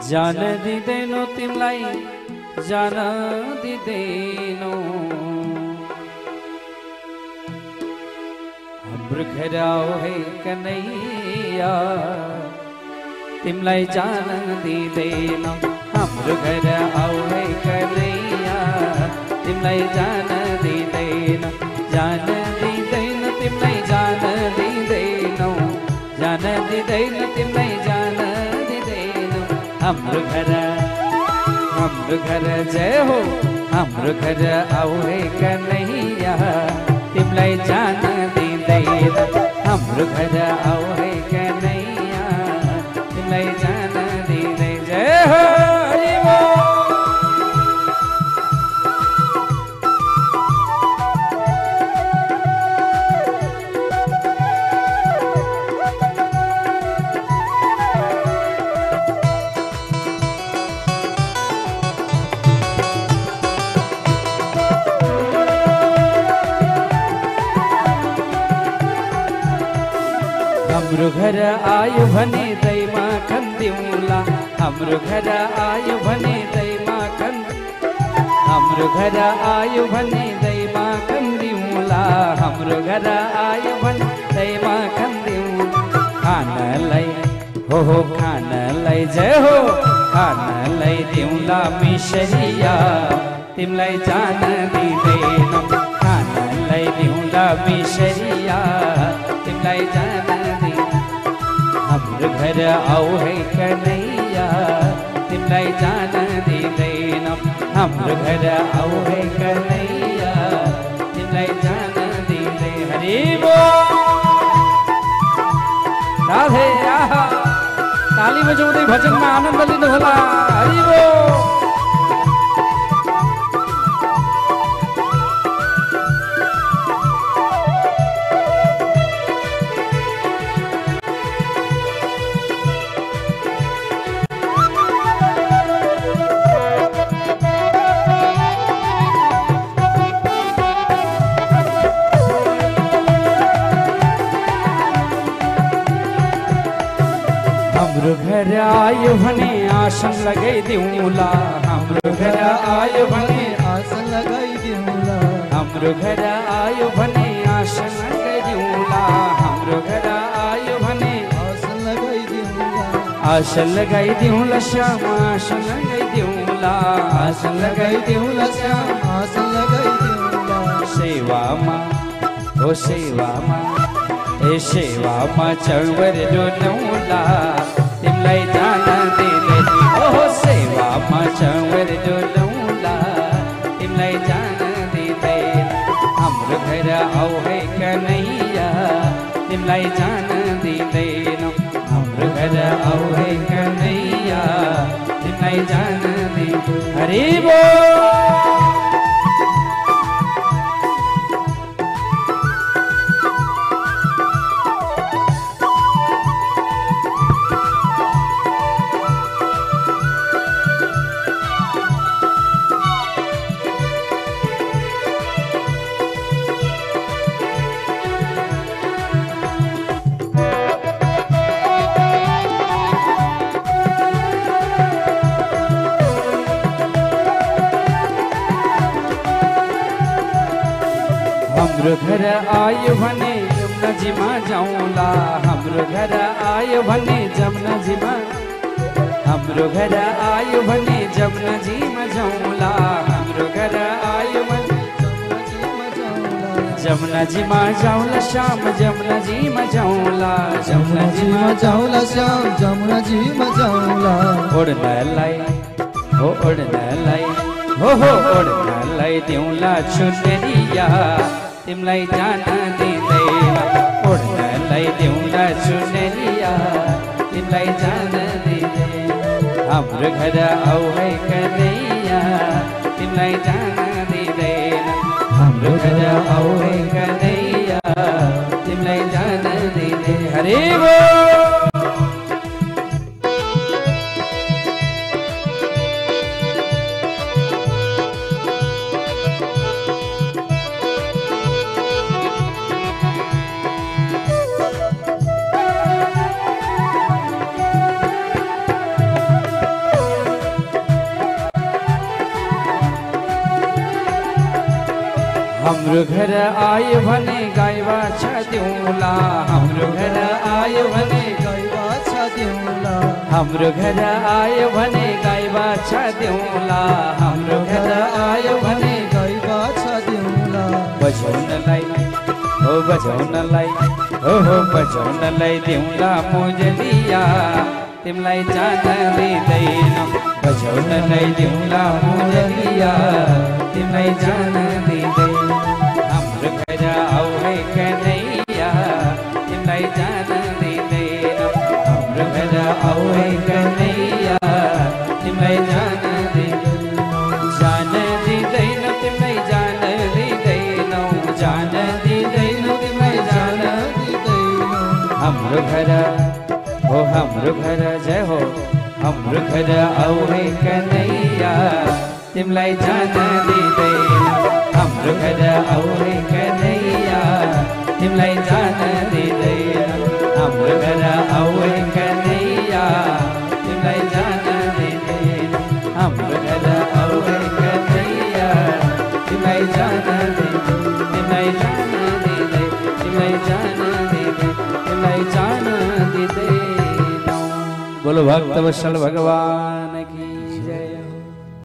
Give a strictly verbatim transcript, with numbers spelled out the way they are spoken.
जान दिँदैनौ तिमलाई जान दिँदैनौ हाम्रो घर आऊ है कन्हैया तिमलाई जान दिँदैनौ हाम्रो घर आऊ है कन्हैया तिमलाई जान दिँदैनौ जान दिँदैन तिमलाई जान दिँदैनौ जान दिँदैन तिमलाई जान दिँदैनौ हाम्रो घर हाम्रो घर जय हो हाम्रो घर आऊ है कन्हैया तिमलाई जान दिँदैन हाम्रो घर आऊ है कन्हैया तिमलाई जान दिँदै जय हो हाम्रो घर आयो भने दैमा कन्दिउँला हाम्रो घर आयो भने दैमा कन् हाम्रो घर आयो भने दैमा कन्दिउँला हाम्रो घर आयो भने दैमा कन्दिउँला खानलाई हो हो खानलाई जय हो खानलाई दिउँला मिसरिया तिमलाई जान दिँदैन खानलाई दिउँला मिसरिया तिमलाई जान हाम्रो घर आऊ है कन्हैया तिमलाई जान दिँदैन हाम्रो घर आऊ है कन्हैया तिमलाई जान दिँदै हरि बोल राधे आहा ताली बजाउँदै भजनमा आनन्द लिनु होला हरि बोल हाम्रो घर आयो भने आसन लगाइदिउँला हाम्रो घर आयो भने आसन लगाइदिउँला हाम्रो घर आयो भने आसन लगाइदिउँला हाम्रो घर आयो भने आसन लगाइदिउँला आसन लगाइदिउँला श्याम आसन लगाइदिउँला आसन लगाइदिउँला श्याम आसन लगाइदिउँला सेवामा हो सेवामा ए सेवामा चौवर डोलौला तिमलाई जान दिँदैन ओहो सेवामा चौवर डोलौला तिमलाई जान दिँदैन हाम्रो घर आऊ है कन्हैया तिमलाई जान दिँदैन हाम्रो घर आऊ है कन्हैया तिमलाई जान दिँदैन हरि बोल हाम्रो घर आयो भने जमुनाजीमा जाउँला हाम्रो घर आयो भने जमुनाजीमा हाम्रो घर आयो भने जमुनाजीमा जाउँला हाम्रो घर आयो भने जमुनाजीमा जाउँला श्याम जमुनाजीमा जाउँला जमुनाजीमा जाउँला श्याम जमुनाजीमा जाउँला ओढ्नलाई हो ओढ्नलाई हो हो ओढ्नलाई दिउँला चुनरिया तिमलाई जान दिँदैन ओढ्नलाई दिउँला चुनरिया तिमलाई जान दिँदैन हाम्रो घर आऊ है कन्हैया तिमलाई जान दिँदैन हाम्रो घर आऊ है कन्हैया तिमलाई जान दिँदैन हरि बोल हमरो घर आय भने गायवा छ दिउँला हमरो घर आय भने गायवा छ दिउँला हाम्रो घर आयो भने गायवा छ दिउँला हाम्रो घर आयो भने गायवा छ दिउँला बजाउनलाई हो बजाउनलाई हो हो बजाउनलाई दिउँला मुजलिया तिमीलाई जान दिँदैन बजाउनलाई दिउँला मुजलिया तिमीलाई जान दिँदैन हाम्रो घर आऊ है कन्हैया तिमीलाई जान दिँदैन हाम्रो घर आऊ है कन्हैया तिमीलाई जान दिँदैन जान दिँदैन तिमीलाई जान दिँदैनौ जान दिँदैन तिमीलाई जान दिँदैन हाम्रो घर हो हाम्रो घर जय हो हाम्रो घर आऊ है कन्हैया तिमीलाई जान दिँदैन हाम्रो घर आऊ है कन्हैया तिमीलाई जान दिँदैन हाम्रो घर आऊ है कन्हैया तिमीलाई जान दिँदैन हाम्रो घर आऊ है कन्हैया तिमीलाई जान दिँदैन तिमीलाई जान दिँदैन तिमीलाई जान दिँदैन तिमीलाई जान दिँदैन बोलो भक्त वत्सल भगवान